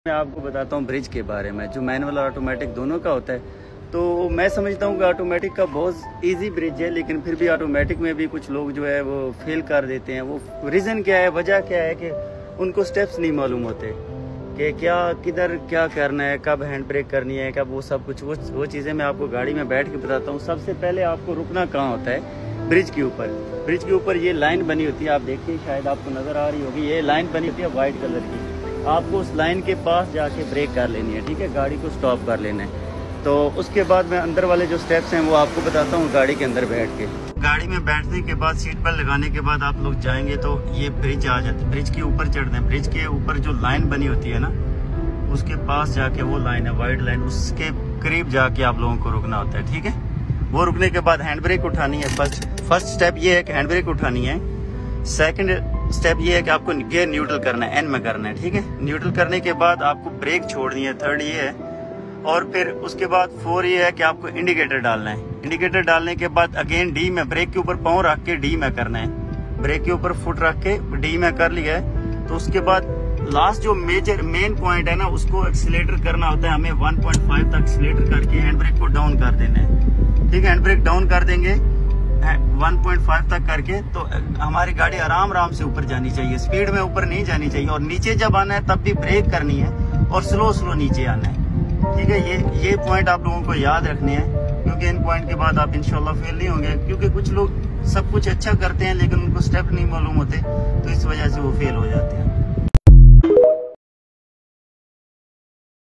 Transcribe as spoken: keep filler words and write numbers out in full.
मैं आपको बताता हूँ ब्रिज के बारे में, जो मैनुअल और ऑटोमेटिक दोनों का होता है। तो मैं समझता हूँ कि ऑटोमेटिक का बहुत इजी ब्रिज है, लेकिन फिर भी ऑटोमेटिक में भी कुछ लोग जो है वो फेल कर देते हैं। वो रीज़न क्या है, वजह क्या है कि उनको स्टेप्स नहीं मालूम होते कि क्या किधर क्या करना है, कब हैंड ब्रेक करनी है, कब वो सब कुछ वो वो चीज़ें मैं आपको गाड़ी में बैठ के बताता हूँ। सबसे पहले आपको रुकना कहाँ होता है, ब्रिज के ऊपर। ब्रिज के ऊपर ये लाइन बनी होती है, आप देखिए शायद आपको नज़र आ रही होगी, ये लाइन बनी होती है वाइट कलर की। आपको उस लाइन के पास जाके ब्रेक कर लेनी है, ठीक है, गाड़ी को स्टॉप कर लेना है। तो उसके बाद मैं अंदर वाले जो स्टेप्स हैं वो आपको बताता हूँ गाड़ी के अंदर बैठ के। गाड़ी में बैठने के बाद सीट बेल्ट लगाने के बाद आप लोग जाएंगे तो ये ब्रिज आ जाती है। ब्रिज के ऊपर चढ़ते हैं, ब्रिज के ऊपर जो लाइन बनी होती है ना, उसके पास जाके वो लाइन है वाइट लाइन, उसके करीब जाके आप लोगों को रुकना होता है, ठीक है। वो रुकने के बाद हैंड ब्रेक उठानी है। फर्स्ट फर्स्ट स्टेप ये है कि हैंड ब्रेक उठानी है। सेकंड स्टेप ये है कि आपको गियर न्यूट्रल करना है, एन में करना है, ठीक है। न्यूट्रल करने के बाद आपको ब्रेक छोड़नी है, थर्ड ये है। और फिर उसके बाद फोर ये है कि आपको इंडिकेटर डालना है। इंडिकेटर डालने के बाद अगेन डी में, ब्रेक के ऊपर पाँव रख के डी में करना है। ब्रेक के ऊपर फुट रख के डी में कर लिया है तो उसके बाद लास्ट जो मेजर मेन पॉइंट है ना, उसको एक्सीलेटर करना होता है हमें। वन पॉइंट फाइव तक एक्सीलेटर करके हैंड ब्रेक को डाउन कर देना है, ठीक है। हैंड ब्रेक डाउन कर देंगे वन पॉइंट फाइव तक करके, तो हमारी गाड़ी आराम आराम से ऊपर जानी चाहिए, स्पीड में ऊपर नहीं जानी चाहिए। और नीचे जब आना है तब भी ब्रेक करनी है और स्लो स्लो नीचे आना है, ठीक है। ये ये पॉइंट आप लोगों को याद रखने हैं, क्योंकि इन पॉइंट के बाद आप इंशाल्लाह फेल नहीं होंगे। क्योंकि कुछ लोग सब कुछ अच्छा करते हैं लेकिन उनको स्टेप नहीं मालूम होते, तो इस वजह से वो फेल हो जाते हैं।